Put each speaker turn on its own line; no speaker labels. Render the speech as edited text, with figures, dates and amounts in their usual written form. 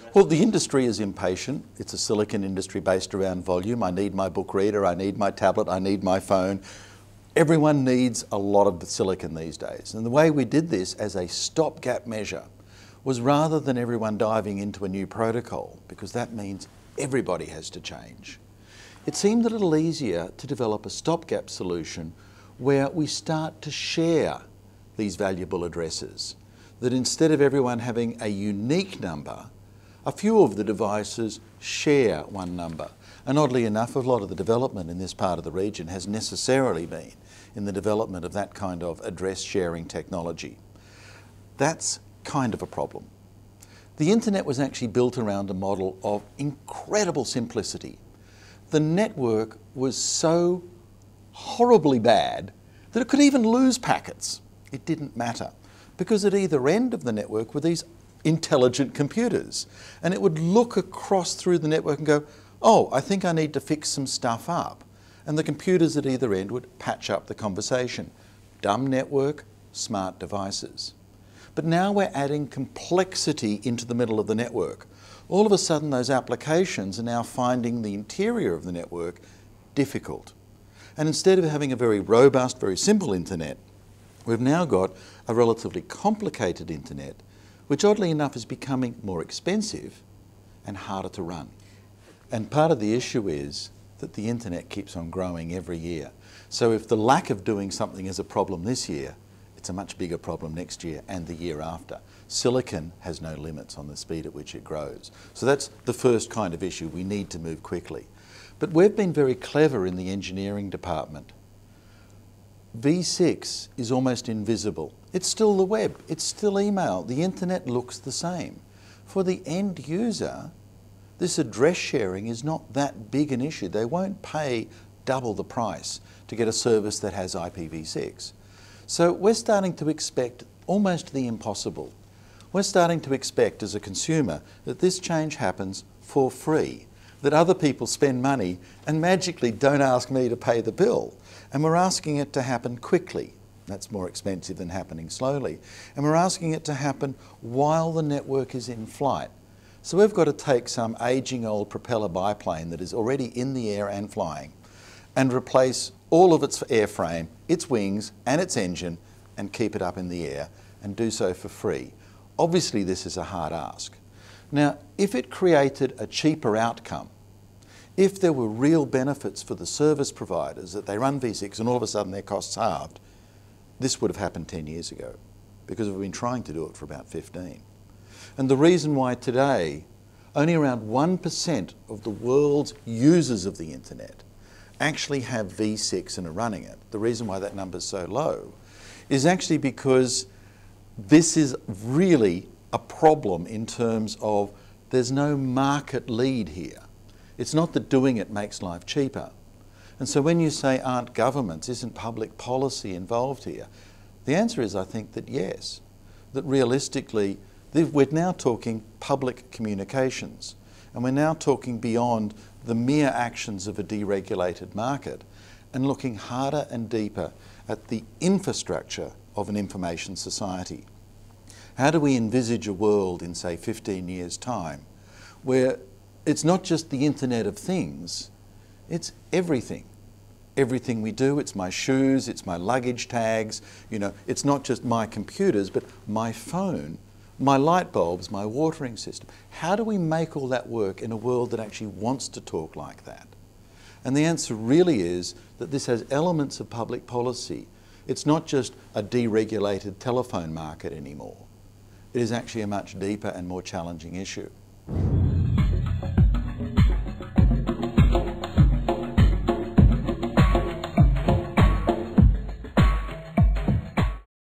Well, the industry is impatient. It's a silicon industry based around volume. I need my book reader, I need my tablet, I need my phone. Everyone needs a lot of silicon these days. And the way we did this as a stopgap measure was rather than everyone diving into a new protocol, because that means everybody has to change, it seemed a little easier to develop a stopgap solution where we start to share these valuable addresses. That instead of everyone having a unique number, a few of the devices share one number. And oddly enough, a lot of the development in this part of the region has necessarily been in the development of that kind of address sharing technology. That's kind of a problem. The internet was actually built around a model of incredible simplicity. The network was so horribly bad that it could even lose packets. It didn't matter, because at either end of the network were these intelligent computers, and it would look across through the network and go, oh, I think I need to fix some stuff up. And the computers at either end would patch up the conversation. Dumb network, smart devices. But now we're adding complexity into the middle of the network. All of a sudden those applications are now finding the interior of the network difficult. And instead of having a very robust, very simple internet, we've now got a relatively complicated internet, which oddly enough is becoming more expensive and harder to run. And part of the issue is that the internet keeps on growing every year. So if the lack of doing something is a problem this year, it's a much bigger problem next year and the year after. Silicon has no limits on the speed at which it grows. So that's the first kind of issue. We need to move quickly. But we've been very clever in the engineering department. V6 is almost invisible. It's still the web, it's still email. The internet looks the same. For the end user, this address sharing is not that big an issue. They won't pay double the price to get a service that has IPv6. So we're starting to expect almost the impossible. We're starting to expect as a consumer that this change happens for free, that other people spend money and magically don't ask me to pay the bill. And we're asking it to happen quickly. That's more expensive than happening slowly. And we're asking it to happen while the network is in flight. So we've got to take some aging old propeller biplane that is already in the air and flying and replace all of its airframe, its wings and its engine and keep it up in the air and do so for free. Obviously this is a hard ask. Now, if it created a cheaper outcome, if there were real benefits for the service providers that they run V6 and all of a sudden their costs halved, this would have happened 10 years ago, because we've been trying to do it for about 15. And the reason why today only around 1% of the world's users of the internet actually have V6 and are running it, the reason why that number is so low, is actually because this is really a problem in terms of there's no market lead here. It's not that doing it makes life cheaper. And so when you say aren't governments, isn't public policy involved here? The answer is I think that yes, that realistically we're now talking public communications and we're now talking beyond the mere actions of a deregulated market and looking harder and deeper at the infrastructure of an information society. How do we envisage a world in, say, 15 years' time where it's not just the Internet of Things, it's everything. Everything we do, it's my shoes, it's my luggage tags, it's not just my computers, but my phone, my light bulbs, my watering system. How do we make all that work in a world that actually wants to talk like that? And the answer really is that this has elements of public policy. It's not just a deregulated telephone market anymore. It is actually a much deeper and more challenging issue.